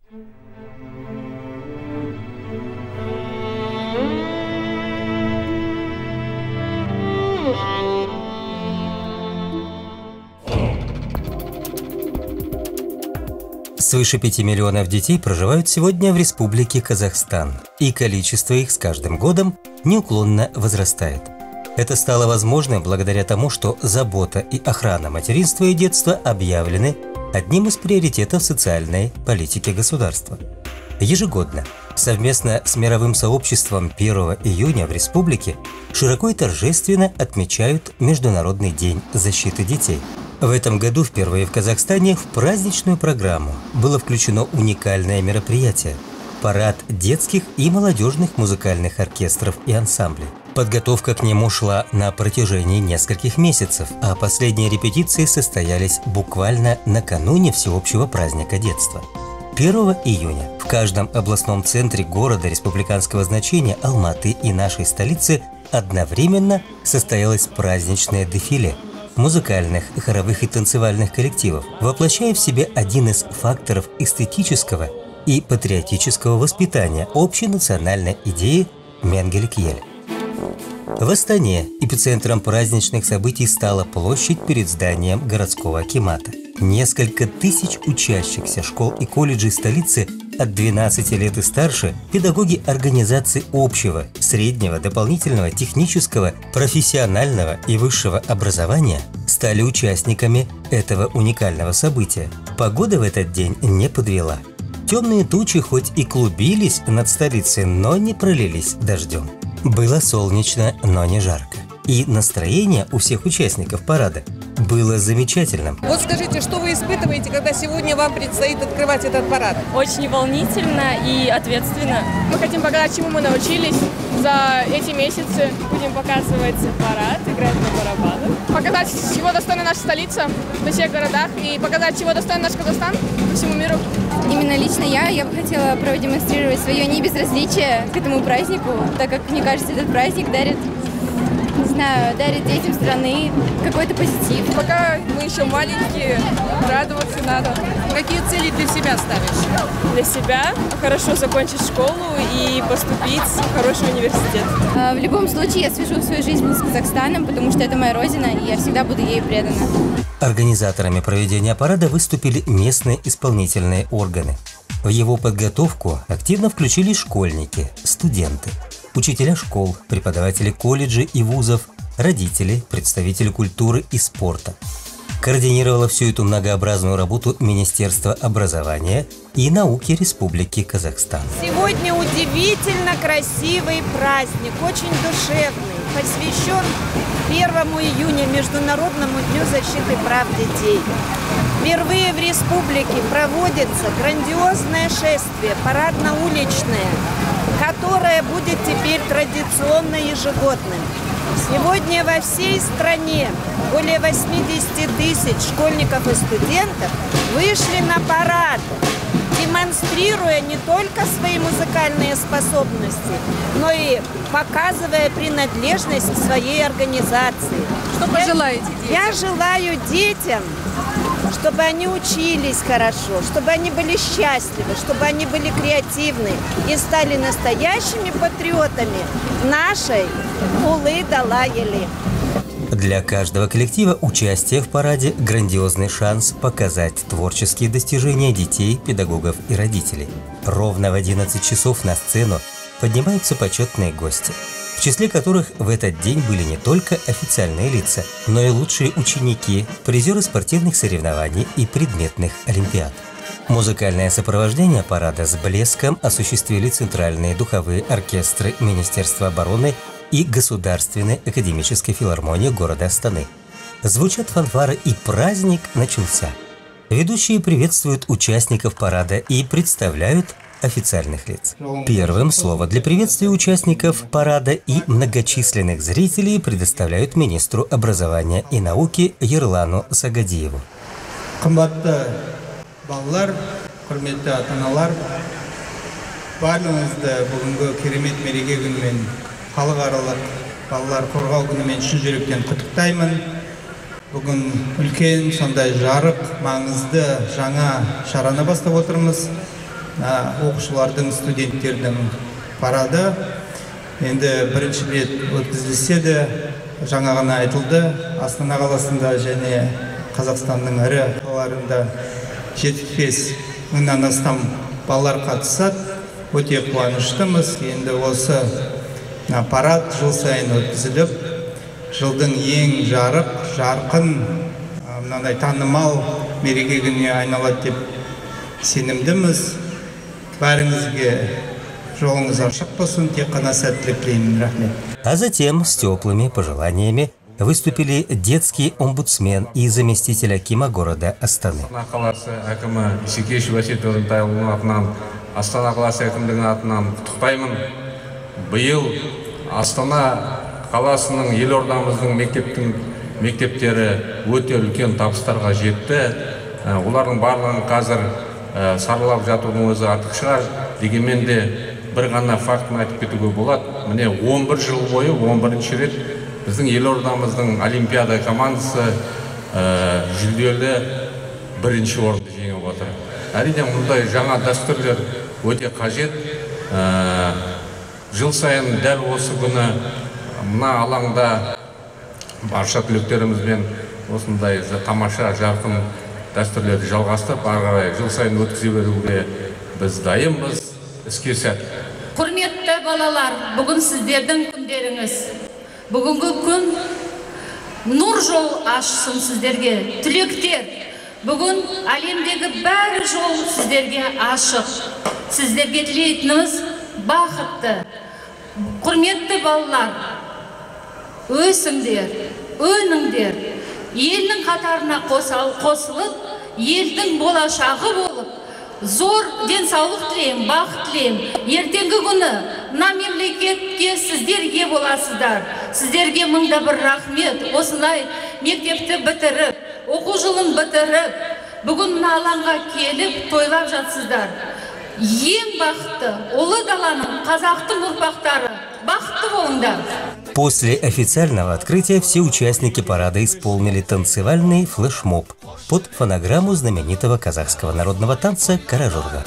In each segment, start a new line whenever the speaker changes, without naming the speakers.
Свыше 5 миллионов детей проживают сегодня в Республике Казахстан, и количество их с каждым годом неуклонно возрастает. Это стало возможным благодаря тому, что забота и охрана материнства и детства объявлены одним из приоритетов социальной политики государства. Ежегодно, совместно с мировым сообществом 1 июня в республике широко и торжественно отмечают Международный день защиты детей. В этом году впервые в Казахстане в праздничную программу было включено уникальное мероприятие – парад детских и молодежных музыкальных оркестров и ансамблей. Подготовка к нему шла на протяжении нескольких месяцев, а последние репетиции состоялись буквально накануне всеобщего праздника детства. 1 июня в каждом областном центре города республиканского значения Алматы и нашей столицы одновременно состоялось праздничное дефиле музыкальных, хоровых и танцевальных коллективов, воплощая в себе один из факторов эстетического и патриотического воспитания общенациональной идеи Менгеле-Киель. В Астане эпицентром праздничных событий стала площадь перед зданием городского акимата. Несколько тысяч учащихся школ и колледжей столицы от 12 лет и старше, педагоги организаций общего, среднего, дополнительного, технического, профессионального и высшего образования стали участниками этого уникального события. Погода в этот день не подвела. Темные тучи хоть и клубились над столицей, но не пролились дождем. Было солнечно, но не жарко. И настроение у всех участников парада было замечательным.
Вот скажите, что вы испытываете, когда сегодня вам предстоит открывать этот парад?
Очень волнительно и ответственно.
Мы хотим показать, чему мы научились за эти месяцы.
Будем показывать парад, играть на барабанах.
Показать, чего достойна наша столица во всех городах, и показать, чего достоин наш Казахстан по всему миру.
Именно лично я бы хотела продемонстрировать свое небезразличие к этому празднику, так как, мне кажется, этот праздник дарит детям страны какой-то позитив.
Пока мы еще маленькие, радоваться надо. Какие цели для себя ставишь?
Для себя хорошо закончить школу и поступить в хороший университет.
В любом случае, я свяжу свою жизнь с Казахстаном, потому что это моя родина, и я всегда буду ей предана.
Организаторами проведения парада выступили местные исполнительные органы. В его подготовку активно включились школьники, студенты, учителя школ, преподаватели колледжей и вузов, родители, представители культуры и спорта. Координировало всю эту многообразную работу Министерство образования и науки Республики Казахстан.
Сегодня удивительно красивый праздник, очень душевный, посвящен 1 июня Международному дню защиты прав детей. Впервые в республике проводится грандиозное шествие, парадно-уличное, которое будет теперь традиционно ежегодным. Сегодня во всей стране более 80 тысяч школьников и студентов вышли на парад, демонстрируя не только свои музыкальные способности, но и показывая принадлежность к своей организации.
Что пожелаете детям?
Я желаю детям, чтобы они учились хорошо, чтобы они были счастливы, чтобы они были креативны и стали настоящими патриотами нашей Улы-Далайели.
Для каждого коллектива участие в параде – грандиозный шанс показать творческие достижения детей, педагогов и родителей. Ровно в 11 часов на сцену поднимаются почетные гости, в числе которых в этот день были не только официальные лица, но и лучшие ученики, призеры спортивных соревнований и предметных олимпиад. Музыкальное сопровождение парада с блеском осуществили центральные духовые оркестры Министерства обороны и Государственной академической филармонии города Астаны. Звучат фанфары, и праздник начался. Ведущие приветствуют участников парада и представляют официальных лиц. Первым слово для приветствия участников парада и многочисленных зрителей предоставляют министру образования и науки Ерлану Сагадиеву.
Қымбатты балалар, құрметті ата-аналар, барлығыңызды бүгінгі керемет мереке күнімен, халықаралық балалар қорғау күнімен шын жүректен құттықтаймын. Бүгін үлкен сондай жарық, маңызды жаңа шараны бастап отырмыз. оқушылардың, студенттердің парады. Енді бірінші рет өткізілсе де, жаңа ғана айтылды, Астана қаласында және Қазақстанның ірі қалаларында 75 мыңнан астам балалар қатысады. Өте қуаныштымыз. Енді осы парад жыл сайын өткізіліп, жылдың ең жарқын, мынандай танымал мереке күніне айналады деп сенімдіміз. Бәріңізге жолыңыз ашық болсын, тек қана сәттілік тілеймін. Рахмет.
А затем с теплыми пожеланиями выступили детский омбудсмен и заместитель акима города Астаны.
Астана қаласы әкімі Исекешев Әсет Өрентайұлының атынан, Астана қаласы әкімдігінің атынан құттықтаймын. Биыл Астана қаласының, елордамыздың мектептері өте үлкен табыстарға жетті. Олардың барлығын қазір саралап жатудың өзі артық шығар. Дегенмен де бір ғана фактын айтып кетуге болады. Міне 11 жыл бойы 11-ші рет біздің елордамыздың олимпиада командасы жүлделі бірінші орынды жеңіп отыр. Әрине мұндай жаңа дәстүрлер өте қажет. Жыл сайын дәл осы күні мына алаңда барша түлектерімізбен осындай тамаша жарқын дәстүрлерді жалғастырып, ары қарай жыл сайын өткізе беруге біз дайынбыз. Іске сәт.
Құрметті балалар, бүгін сіздердің күндеріңіз. Бүгінгі күн нұр жол ашсын сіздерге. Түлектер, бүгін әлемдегі бәрі жол сіздерге ашық. Сіздерге тілейтініміз бақытты. Құрметті балалар, өсіңдер, өніңдер, елдің қатарына қосылып, елдің болашағы болып, зор денсаулық тілеймін, бақыт тілеймін. Ертеңгі күні мына мемлекетке сіздерге боласыздар. Сіздерге мыңда бір рахмет. Осылай мектепті бітіріп, оқу жылын бітіріп, бүгін мына алаңға келіп тойлап жатсыздар. Ең бақытты, ұлы даланың, қазақтың ұрпақтары, бақытты болыңдар.
После официального открытия все участники парада исполнили танцевальный флешмоб под фонограмму знаменитого казахского народного танца «Каражорга».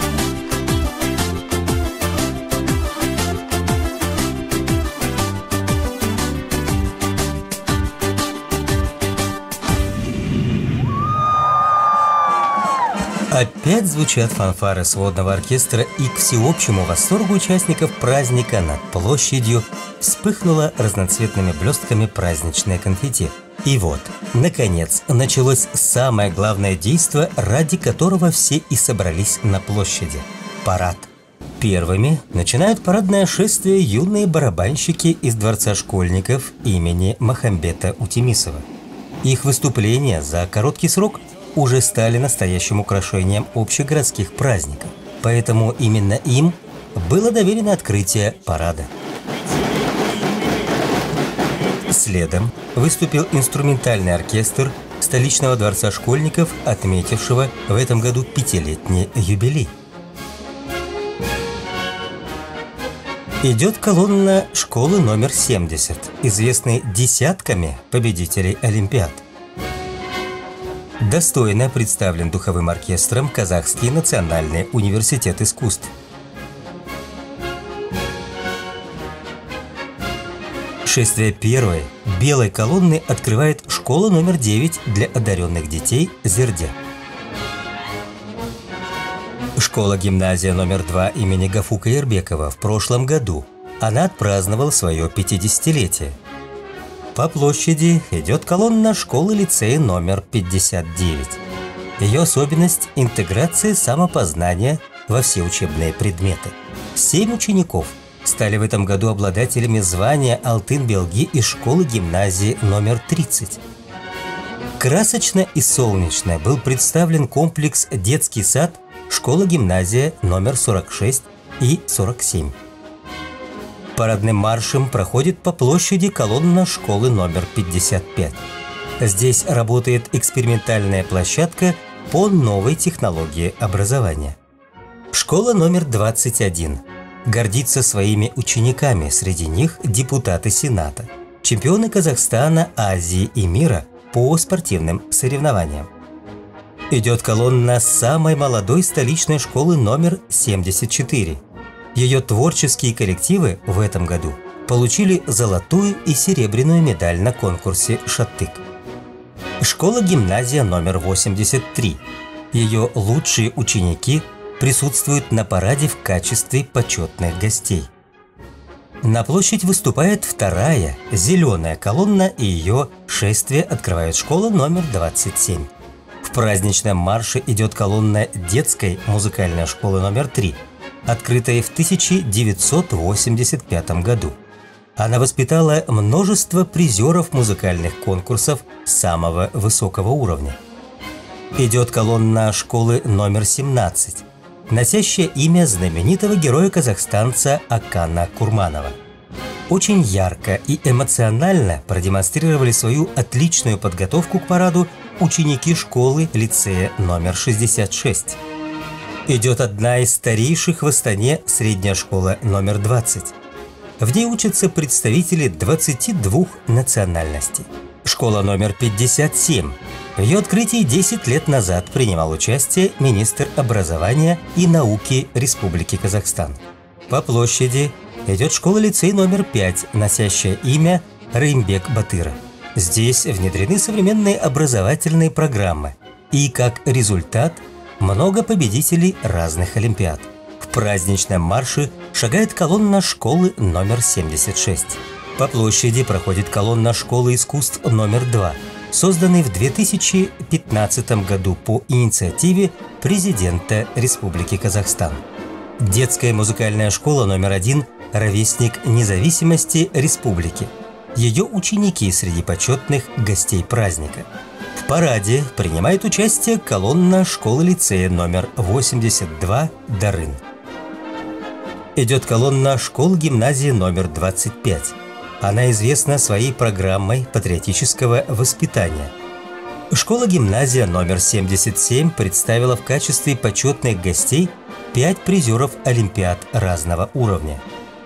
Опять звучат фанфары сводного оркестра, и к всеобщему восторгу участников праздника над площадью вспыхнуло разноцветными блестками праздничное конфетти. И вот, наконец, началось самое главное действо, ради которого все и собрались на площади – парад. Первыми начинают парадное шествие юные барабанщики из Дворца школьников имени Махамбета Утемисова. Их выступления за короткий срок уже стали настоящим украшением общегородских праздников, поэтому именно им было доверено открытие парада. Следом выступил инструментальный оркестр столичного Дворца школьников, отметившего в этом году 5-летний юбилей. Идет колонна школы номер 70, известной десятками победителей Олимпиад. Достойно представлен духовым оркестром Казахский национальный университет искусств. Шествие первой, белой колонны открывает школа номер 9 для одаренных детей Зерде. Школа-гимназия номер 2 имени Гафука Ербекова в прошлом году. Она отпраздновала свое 50-летие. По площади идет колонна школы-лицея номер 59. Ее особенность – интеграция самопознания во все учебные предметы. 7 учеников стали в этом году обладателями звания Алтын-Белги из школы-гимназии номер 30. Красочно и солнечно был представлен комплекс «Детский сад» школа-гимназия номер 46 и 47. Парадным маршем проходит по площади колонна школы номер 55. Здесь работает экспериментальная площадка по новой технологии образования. Школа номер 21 гордится своими учениками, среди них депутаты Сената, чемпионы Казахстана, Азии и мира по спортивным соревнованиям. Идет колонна самой молодой столичной школы номер 74. Ее творческие коллективы в этом году получили золотую и серебряную медаль на конкурсе «Шаттык». Школа-гимназия номер 83. Ее лучшие ученики присутствуют на параде в качестве почетных гостей. На площадь выступает вторая, зеленая колонна, и ее шествие открывает школа номер 27. В праздничном марше идет колонна детской музыкальной школы номер 3, открытая в 1985 году. Она воспитала множество призеров музыкальных конкурсов самого высокого уровня. Идет колонна школы номер 17, носящая имя знаменитого героя-казахстанца Акана Курманова. Очень ярко и эмоционально продемонстрировали свою отличную подготовку к параду ученики школы лицея номер 66. Идет одна из старейших в Астане средняя школа номер 20. В ней учатся представители 22 национальностей. Школа номер 57. В ее открытии 10 лет назад принимал участие министр образования и науки Республики Казахстан. По площади идет школа-лицей номер 5, носящая имя Рымбек Батыра. Здесь внедрены современные образовательные программы и, как результат, много победителей разных олимпиад. В праздничном марше шагает колонна школы номер 76. По площади проходит колонна школы искусств номер 2, созданной в 2015 году по инициативе президента Республики Казахстан. Детская музыкальная школа номер 1 – ровесник независимости республики. Ее ученики среди почетных гостей праздника. В параде принимает участие колонна школы-лицея номер 82 «Дарын». Идет колонна школы-гимназии номер 25. Она известна своей программой патриотического воспитания. Школа-гимназия номер 77 представила в качестве почетных гостей 5 призеров олимпиад разного уровня.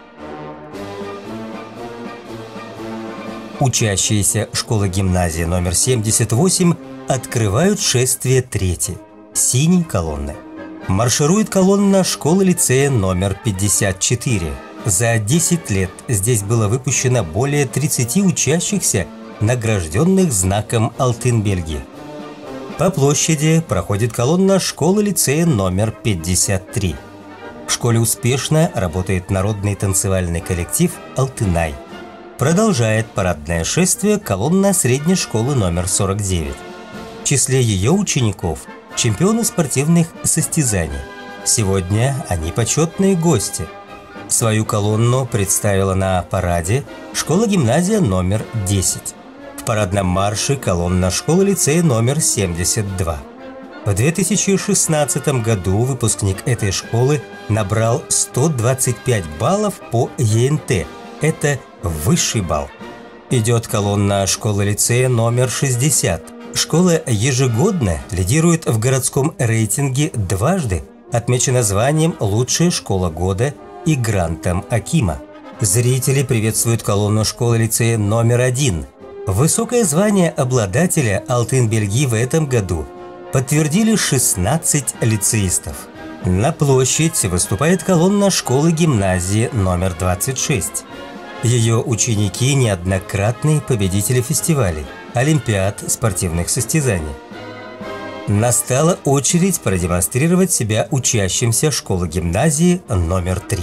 Учащиеся школы-гимназии номер 78 открывают шествие третье, синей колонны. Марширует колонна школы-лицея номер 54. За 10 лет здесь было выпущено более 30 учащихся, награжденных знаком Алтын Белги. По площади проходит колонна школы-лицея номер 53. В школе успешно работает народный танцевальный коллектив «Алтынай». Продолжает парадное шествие колонна средней школы номер 49. В числе ее учеников – чемпионы спортивных состязаний. Сегодня они почетные гости. Свою колонну представила на параде школа-гимназия номер 10. В парадном марше колонна школы-лицея номер 72. В 2016 году выпускник этой школы набрал 125 баллов по ЕНТ. Это высший балл. Идет колонна школы-лицея номер 60. Школа ежегодно лидирует в городском рейтинге дважды, отмечена званием «Лучшая школа года» и грантом Акима. Зрители приветствуют колонну школы-лицея номер 1. Высокое звание обладателя Алтын Белги в этом году подтвердили 16 лицеистов. На площадь выступает колонна школы-гимназии номер 26. Ее ученики – неоднократные победители фестивалей, олимпиад, спортивных состязаний. Настала очередь продемонстрировать себя учащимся школы-гимназии номер 3.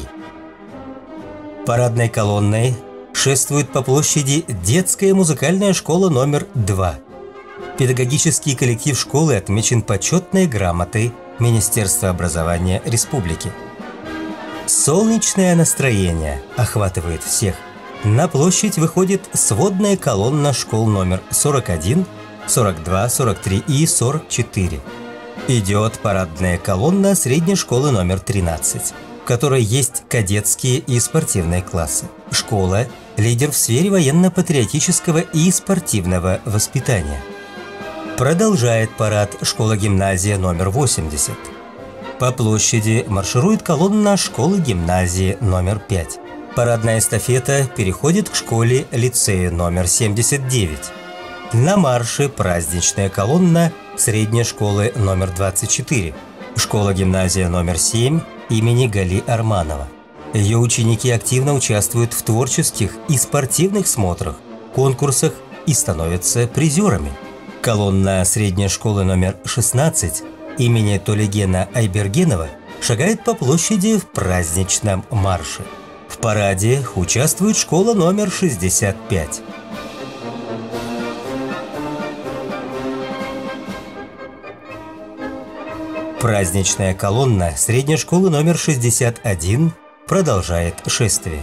Парадной колонной шествует по площади детская музыкальная школа номер 2. Педагогический коллектив школы отмечен почетной грамотой Министерства образования Республики. Солнечное настроение охватывает всех. На площадь выходит сводная колонна школ номер 41, 42, 43 и 44. Идет парадная колонна средней школы номер 13, в которой есть кадетские и спортивные классы. Школа – лидер в сфере военно-патриотического и спортивного воспитания. Продолжает парад школа-гимназия номер 80. По площади марширует колонна школы-гимназии номер 5. Парадная эстафета переходит к школе-лицею номер 79. На марше праздничная колонна средней школы номер 24, школа-гимназия номер 7 имени Гали Арманова. Ее ученики активно участвуют в творческих и спортивных смотрах, конкурсах и становятся призерами. Колонна средней школы номер 16 имени Толегена Айбергенова шагает по площади в праздничном марше. В параде участвует школа номер 65. Праздничная колонна средней школы номер 61 продолжает шествие.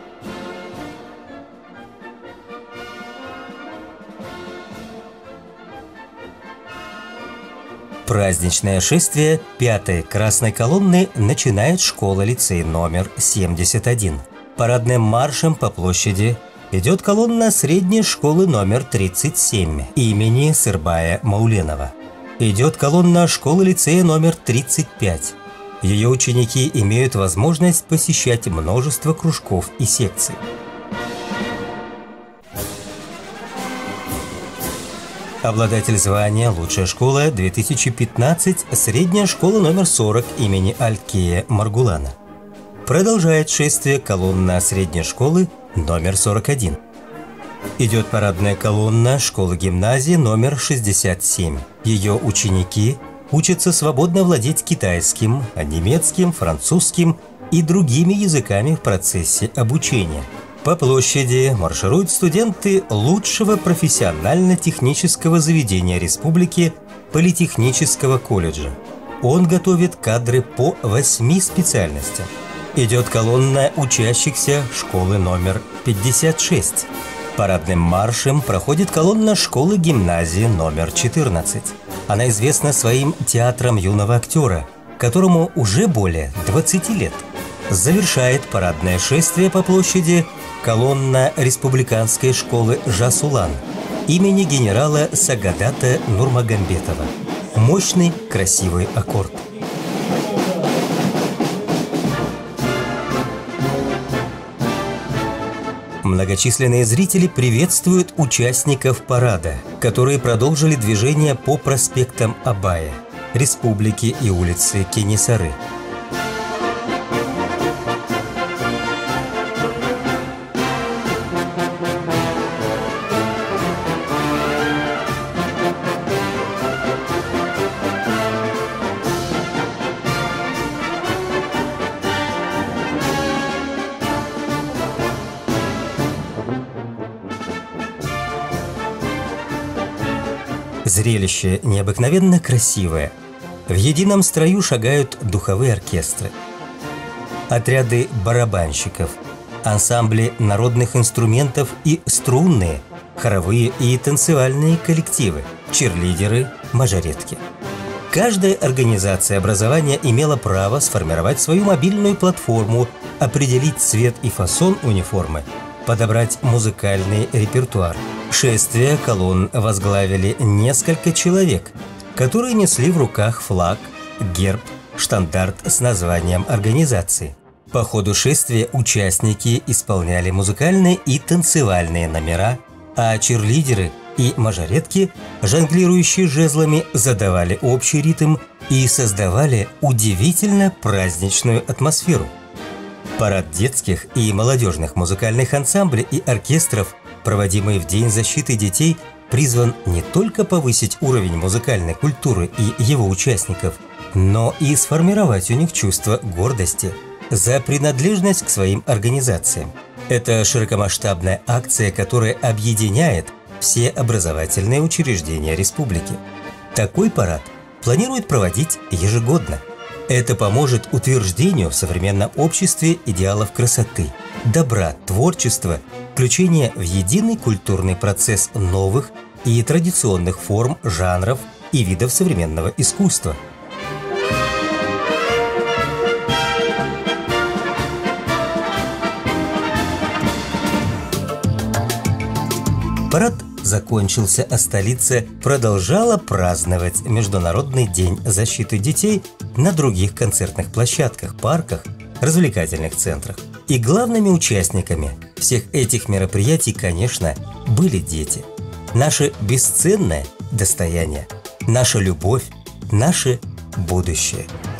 Праздничное шествие 5-й красной колонны начинает школа-лицей номер 71. Парадным маршем по площади идет колонна средней школы номер 37 имени Сырбая Мауленова. Идет колонна школы-лицея номер 35. Ее ученики имеют возможность посещать множество кружков и секций. Обладатель звания «Лучшая школа 2015» средняя школа номер 40 имени Алькея Маргулана. Продолжает шествие колонна средней школы номер 41. Идет парадная колонна школы-гимназии номер 67. Ее ученики учатся свободно владеть китайским, немецким, французским и другими языками в процессе обучения. По площади маршируют студенты лучшего профессионально-технического заведения республики Политехнического колледжа. Он готовит кадры по 8 специальностям. Идет колонна учащихся школы номер 56. Парадным маршем проходит колонна школы-гимназии номер 14. Она известна своим театром юного актера, которому уже более 20 лет. Завершает парадное шествие по площади колонна республиканской школы Жасулан имени генерала Сагадата Нурмагомбетова. Мощный, красивый аккорд. Многочисленные зрители приветствуют участников парада, которые продолжили движение по проспектам Абая, Республики и улице Кенесары. Зрелище необыкновенно красивое. В едином строю шагают духовые оркестры, отряды барабанщиков, ансамбли народных инструментов и струнные, хоровые и танцевальные коллективы, чирлидеры, мажоретки. Каждая организация образования имела право сформировать свою мобильную платформу, определить цвет и фасон униформы, подобрать музыкальный репертуар. Шествие колонн возглавили несколько человек, которые несли в руках флаг, герб, штандарт с названием организации. По ходу шествия участники исполняли музыкальные и танцевальные номера, а чирлидеры и мажоретки, жонглирующие жезлами, задавали общий ритм и создавали удивительно праздничную атмосферу. Парад детских и молодежных музыкальных ансамблей и оркестров, проводимый в День защиты детей, призван не только повысить уровень музыкальной культуры и его участников, но и сформировать у них чувство гордости за принадлежность к своим организациям. Это широкомасштабная акция, которая объединяет все образовательные учреждения республики. Такой парад планируют проводить ежегодно. Это поможет утверждению в современном обществе идеалов красоты, добра, творчества, включения в единый культурный процесс новых и традиционных форм, жанров и видов современного искусства. Парад закончился, а столица продолжала праздновать Международный день защиты детей на других концертных площадках, парках, развлекательных центрах. И главными участниками всех этих мероприятий, конечно, были дети. наше бесценное достояние, наша любовь, наше будущее.